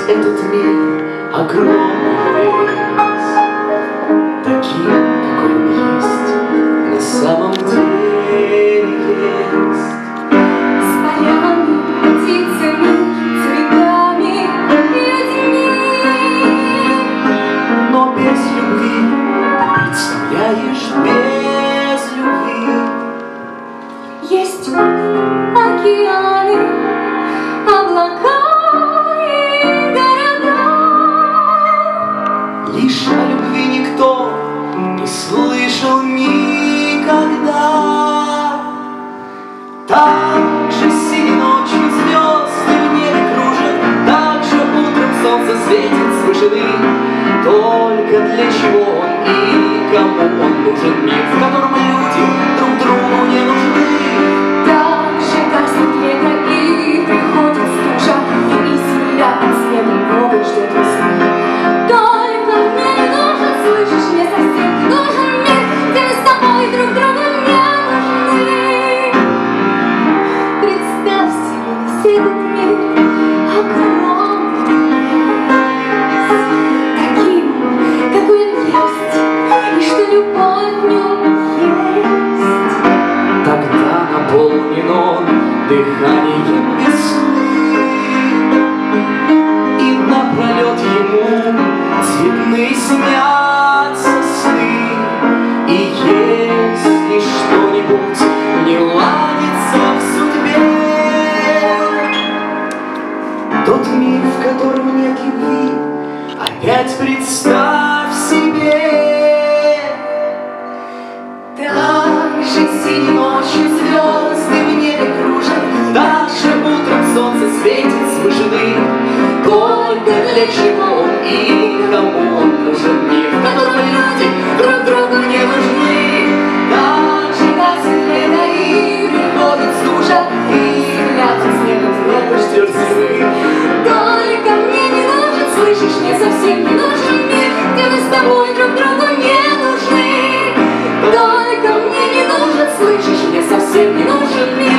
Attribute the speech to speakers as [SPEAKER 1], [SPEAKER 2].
[SPEAKER 1] этот мир огромный весь, таким, какой он есть, на самом деле есть.
[SPEAKER 2] С полями, птицами, цветами, людьми.
[SPEAKER 1] Но без любви, ты представляешь, без любви
[SPEAKER 2] Есть океаны, облака и города.
[SPEAKER 1] лишь о любви никто не слышал никогда. Так же синей ночью звезды в небе кружат, так же утром солнце светит с вышины. Только для чего он и кому он нужен мир, в котором люди друг другу не нужны?
[SPEAKER 2] Так же гаснет лето и приходит стужа, и земля под снегом новой ждет весны. Только мне не нужен, слышишь, мне совсем не нужен мир, где мы с тобой друг другу не нужны. Представь себе весь этот мир огромный, таким, какой он есть, и что любовь в нем есть.
[SPEAKER 1] Тогда наполнен он дыханием весны, и напролет ему цветные снятся сны. И если что-нибудь не ладится в судьбе, тот мир, в котором нет любви, опять представь себе.
[SPEAKER 2] Так же синей ночью звезды в небе кружат,
[SPEAKER 1] Так же утром солнце светит с вышины. Только для чего он и кому он нужен мир, в котором люди друг другу не нужны?
[SPEAKER 2] так же гаснет лето и приходит стужа, и земля под снегом снова ждет зимы. Только мне не нужен, слышишь, мне совсем не нужен мир, где мы с тобой друг другу не нужны. Только мне не нужен, слышишь, мне совсем не нужен мир.